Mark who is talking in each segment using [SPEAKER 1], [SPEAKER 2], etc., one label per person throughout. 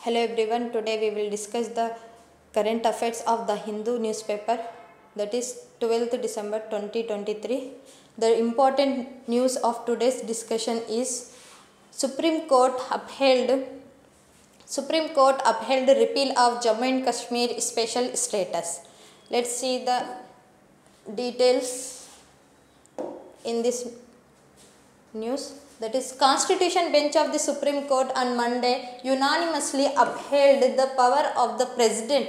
[SPEAKER 1] Hello everyone, today we will discuss the current affairs of the Hindu newspaper, that is 12th December 2023. The important news of today's discussion is Supreme Court upheld repeal of Jammu and Kashmir special status. Let's see the details in this news. That is, Constitution Bench of the Supreme Court on Monday unanimously upheld the power of the President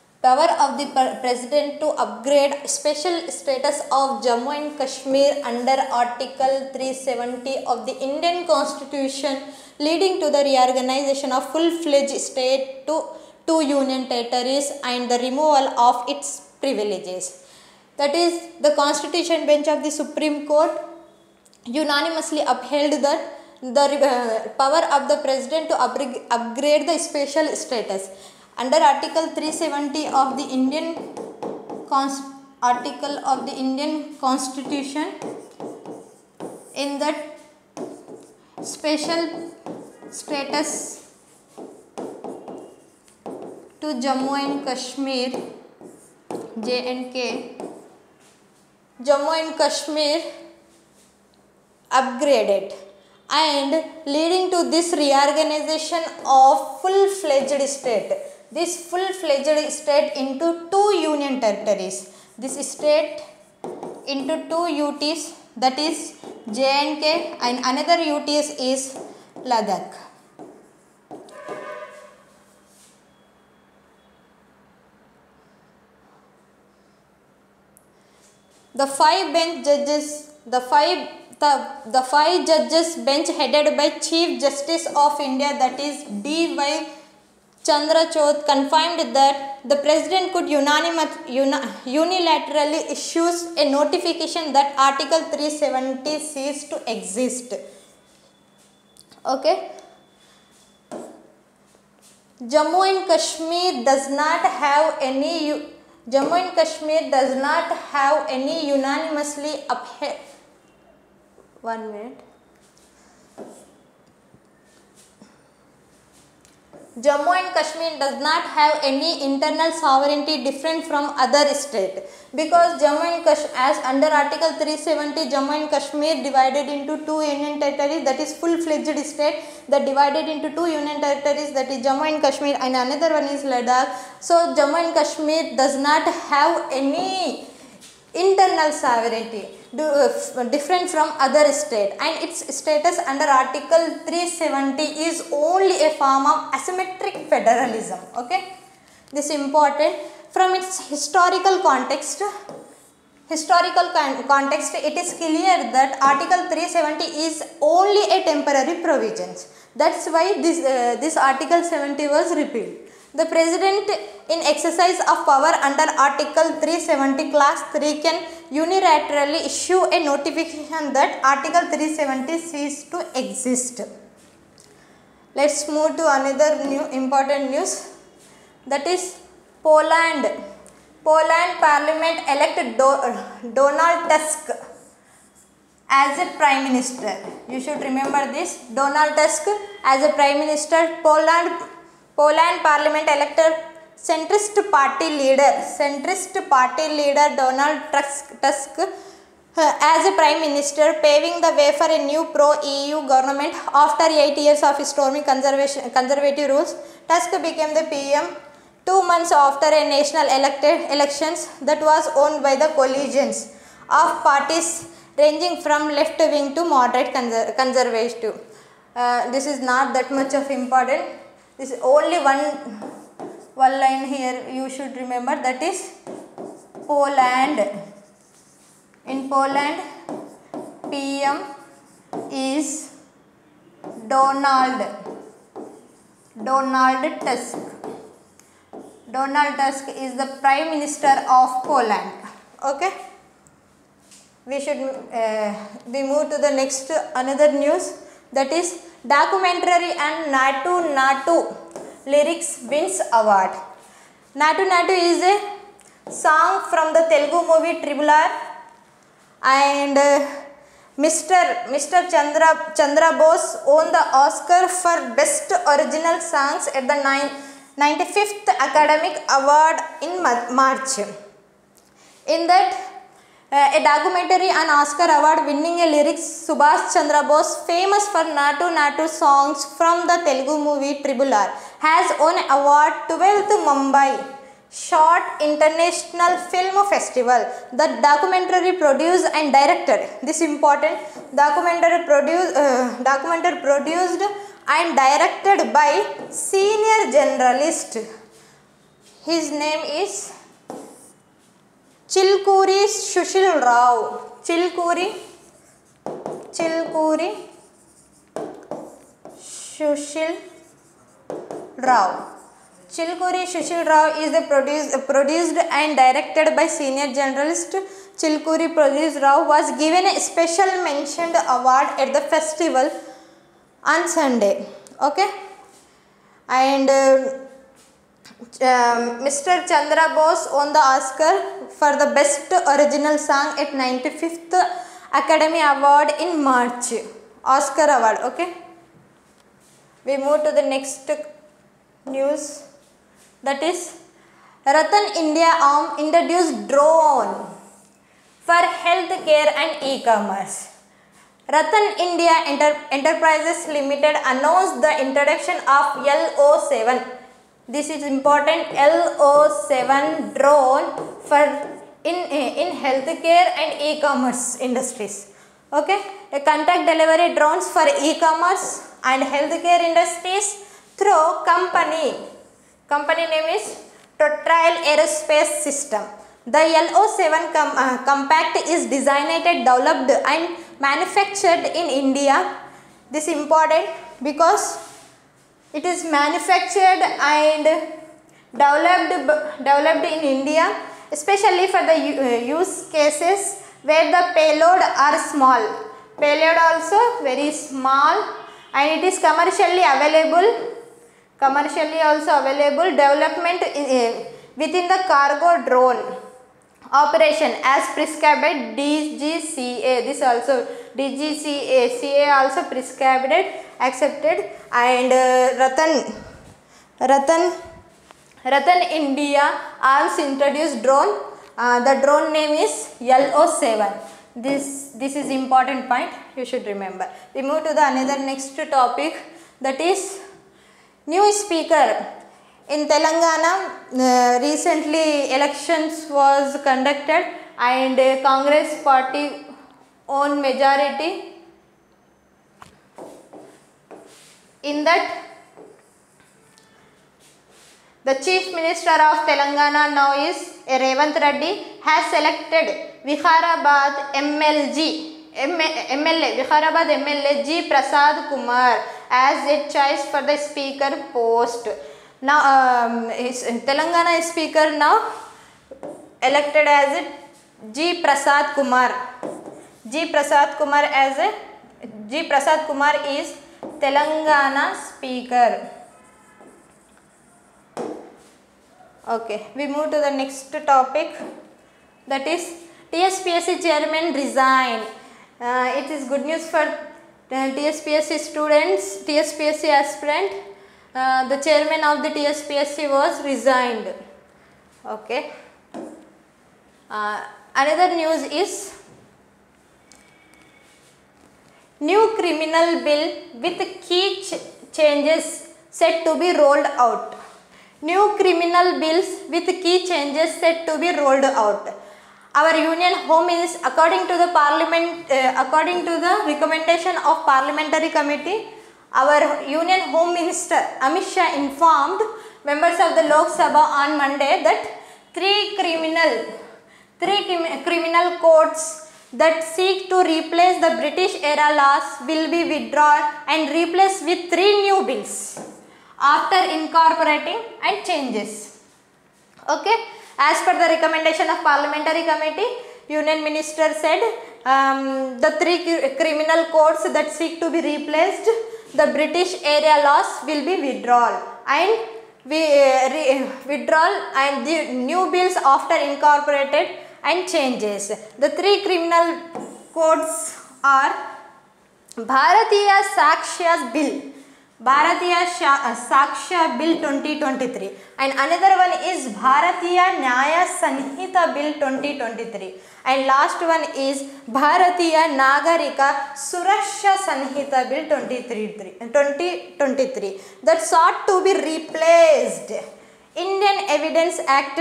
[SPEAKER 1] to upgrade special status of Jammu and Kashmir under Article 370 of the Indian Constitution, leading to the reorganization of full-fledged state to two union territories and the removal of its privileges. That is, the Constitution Bench of the Supreme Court unanimously upheld that the power of the President to upgrade the special status under Article 370 of the Indian Constitution. In that special status to Jammu and Kashmir, J&K, Jammu and Kashmir upgraded, and leading to this reorganization of full-fledged state. This full-fledged state into two union territories. This state into two UTs, that is J&K, and another UTs is Ladakh. The five judges bench headed by Chief Justice of India, that is D.Y. Chandrachud, confirmed that the President could unilaterally issue a notification that Article 370 ceased to exist. Okay. Jammu and Kashmir does not have any unanimously upheld. 1 minute. Jammu and Kashmir does not have any internal sovereignty different from other states, because Jammu and Kashmir, as under Article 370, Jammu and Kashmir divided into two union territories, that is full-fledged state that divided into two union territories, that is Jammu and Kashmir, and another one is Ladakh. So Jammu and Kashmir does not have any internal sovereignty different from other state, and its status under Article 370 is only a form of asymmetric federalism. Okay, this is important. From its historical context, it is clear that Article 370 is only a temporary provision. That's why this Article 70 was repealed. The President, in exercise of power under Article 370 Clause 3, can unilaterally issue a notification that Article 370 ceased to exist. Let's move to another important news, that is Poland. Poland Parliament elected Donald Tusk as a Prime Minister. You should remember this, Donald Tusk as a Prime Minister. Poland Parliament elected centrist party leader Donald Tusk as a Prime Minister, paving the way for a new pro-EU government after 8 years of storming conservative rules. Tusk became the PM 2 months after a national elections that was won by the coalitions of parties ranging from left wing to moderate conservative. This is not that much of important. This is only one line here you should remember, that is Poland. In Poland, PM is Donald Tusk. Donald Tusk is the Prime Minister of Poland. Okay. We move to the next another news, that is documentary and Natu lyrics wins award. Natu is a song from the Telugu movie Tribhular, and Mr. Chandra Bose won the Oscar for Best Original Songs at the 95th Academy Award in March. In that, a documentary and Oscar award winning a lyrics, Subhash Chandra Bose, famous for Natu Natu songs from the Telugu movie Tribul R, has won award 12th Mumbai Short International Film Festival. The documentary produced and directed, this important, documentary produced and directed by senior journalist. His name is Chilkuri Sushil Rao. Chilkuri Sushil Rao. Chilkuri Sushil Rao is the produced and directed by senior journalist Chilkuri Sushil Rao was given a special mentioned award at the festival on Sunday. Okay, and Mr. Chandra Bose won the Oscar for the Best Original Song at 95th Academy Award in March. Oscar Award. Okay, we move to the next news. That is, Ratan India Arm introduced drone for healthcare and e-commerce. Ratan India Enterprises Limited announced the introduction of LO7. This is important, LO7 drone for in healthcare and e-commerce industries. Okay, a contact delivery drones for e-commerce and healthcare industries through company name is Totrail Aerospace System. The LO7 compact is designed, developed and manufactured in India. This is important because it is manufactured and developed in India, especially for the use cases where the payload are small. Payload also very small, and it is commercially also available. Development within the cargo drone operation as prescribed by DGCA. This also DGCA also prescribed, accepted, and Ratan India Arms introduced drone. The drone name is LO7. This is important point, you should remember. We move to the another next topic, that is new speaker. In Telangana, recently elections was conducted and Congress party own majority. In that, the Chief Minister of Telangana now is Revanth Reddy has selected Vikharabad MLA G. Prasad Kumar as a choice for the speaker post. Now, Telangana speaker now elected as G. Prasad Kumar. G. Prasad Kumar is Telangana speaker. Okay, we move to the next topic, that is TSPSC chairman resigned. It is good news for TSPSC students, TSPSC aspirant. The chairman of the TSPSC was resigned. Okay. Another news is new criminal bill with key changes set to be rolled out. New criminal bills with key changes set to be rolled out. Our Union Home Minister, according to the recommendation of Parliamentary Committee, our Union Home Minister Amit Shah informed members of the Lok Sabha on Monday that three criminal codes that seek to replace the British era laws will be withdrawn and replaced with 3 new bills after incorporating and changes. Okay, as per the recommendation of Parliamentary Committee, Union Minister said the 3 criminal codes that seek to be replaced, the British era laws will be withdrawn and the new bills after incorporated and changes. The 3 criminal codes are Bharatiya Sakshya Bill, Bharatiya Sakshya Bill 2023, and another one is Bharatiya Nyaya Sanhita Bill 2023, and last one is Bharatiya Nagarika Suraksha Sanhita Bill 2023 that sought to be replaced Indian Evidence Act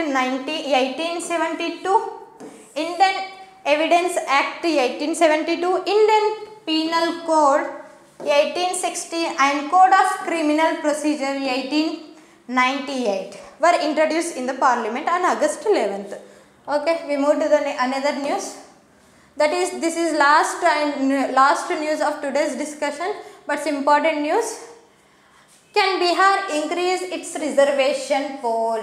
[SPEAKER 1] 1872, Indian Evidence Act 1872, Indian Penal Code 1860 and Code of Criminal Procedure 1898 were introduced in the Parliament on August 11th. Okay, we move to the another news. That is, this is last news of today's discussion, but it's important news. Can Bihar increase its reservation pool?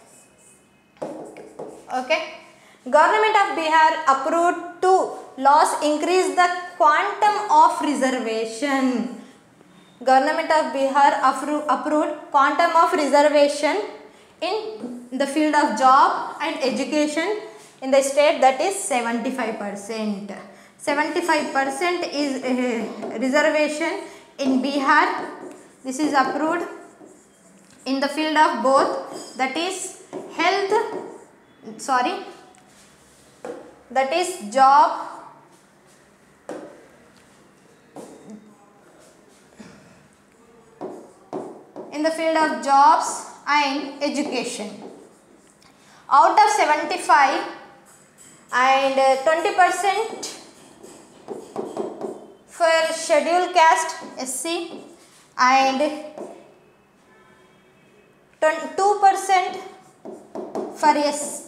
[SPEAKER 1] Okay. Government of Bihar approved 2 laws increase the quantum of reservation. Government of Bihar approved quantum of reservation in the field of job and education in the state, that is 75%. 75% is reservation in Bihar. This is approved in the field of both, that is that is job in the field of jobs and education. Out of 75 and 20% for scheduled caste SC and 2% for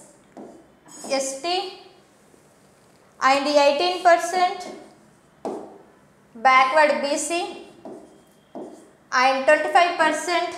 [SPEAKER 1] ST and 18% backward BC and 25%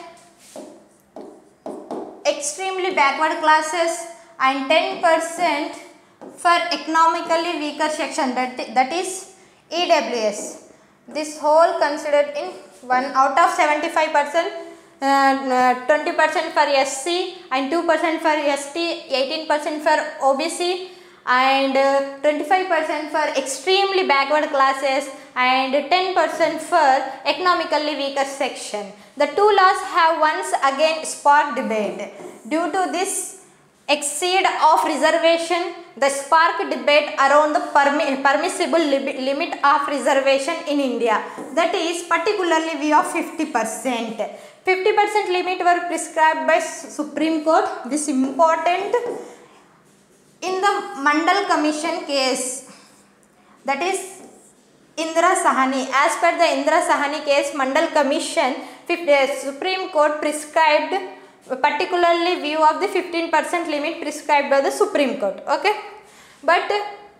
[SPEAKER 1] extremely backward classes and 10% for economically weaker section, that is EWS. This whole considered in one out of 75%, 20% for SC and 2% for ST, 18% for OBC and 25% for extremely backward classes and 10% for economically weaker section. The 2 laws have once again sparked debate. Due to this exceed of reservation, the spark debate around the permissible limit of reservation in India, that is particularly view of 50%. 50% limit were prescribed by Supreme Court. This important in the Mandal Commission case, that is Indira Sahani. As per the Indira Sahani case, Mandal Commission, Supreme Court prescribed particularly view of the 15% limit prescribed by the Supreme Court. Okay, but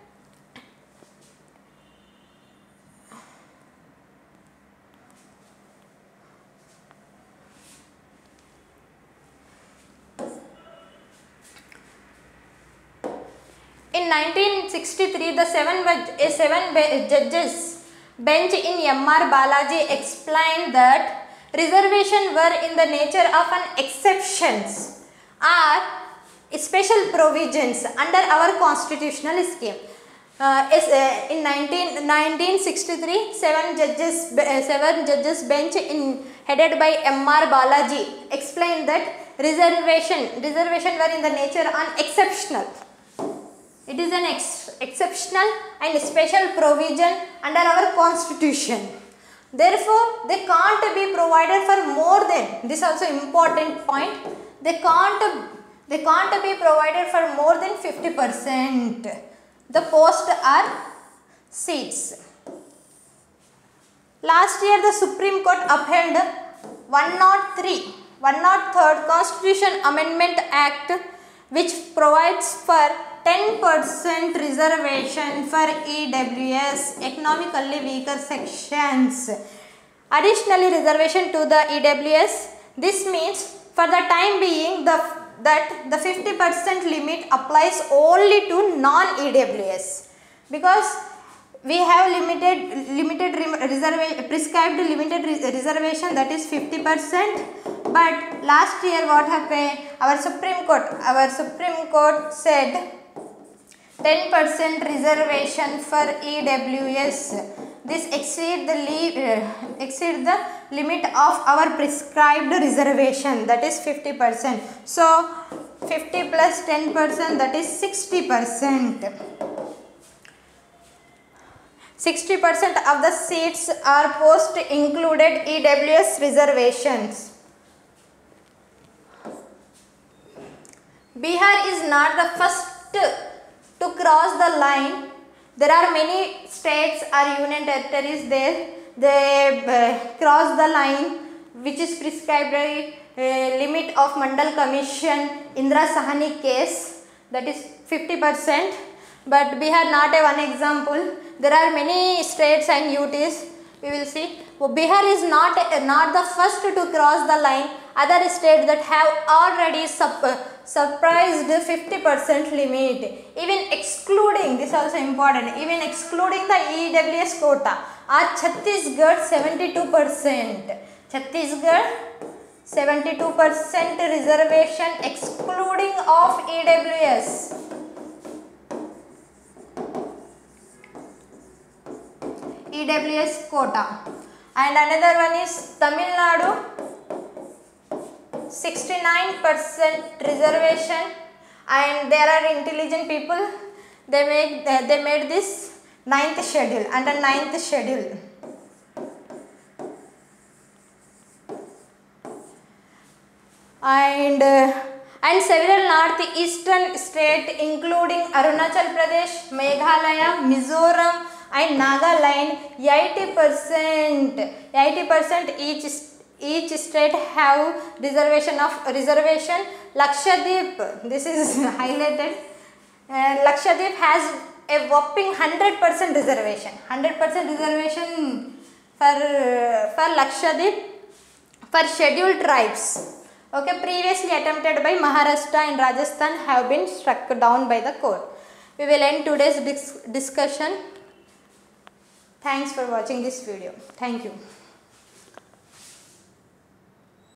[SPEAKER 1] in 1963, the seven judges bench in M.R. Balaji explained that reservation were in the nature of an exceptions or special provisions under our constitutional scheme. In 1963, seven judges bench headed by M.R. Balaji explained that reservation were in the nature on exceptional. It is an exceptional and special provision under our constitution. Therefore, they can't be provided for more than, this also important point, they can't be provided for more than 50% the post or seats. Last year, the Supreme Court upheld 103rd Constitution Amendment Act, which provides for 10% reservation for EWS, economically weaker sections. Additionally, reservation to the EWS. This means for the time being that the 50% limit applies only to non-EWS, because we have prescribed limited reservation, that is 50%. But last year what happened? Our Supreme Court said 10% reservation for EWS. This exceed the limit of our prescribed reservation, that is 50%. So 50 plus 10%, that is 60%. 60% of the seats are post included EWS reservations. Bihar is not the first to cross the line. There are many states or union territories there. They cross the line which is prescribed by limit of Mandal Commission Indira Sahani case, that is 50%. But Bihar not a one example. There are many states and UTs. We will see. Bihar is not the first to cross the line. Other states that have already surprised 50% limit, even excluding, this is also important, even excluding the EWS quota, are Chhattisgarh 72%. Chhattisgarh 72% reservation excluding of EWS. EWS quota. And another one is Tamil Nadu, 69% reservation, and there are intelligent people, they made this 9th schedule, under 9th schedule. And several northeastern states including Arunachal Pradesh, Meghalaya, Mizoram and Nagaland, 80% each state have reservation. Lakshadweep, this is highlighted, Lakshadweep has a whopping 100% reservation. 100% reservation for Lakshadweep for scheduled tribes. Okay, previously attempted by Maharashtra and Rajasthan have been struck down by the court. We will end today's discussion. Thanks for watching this video. Thank you.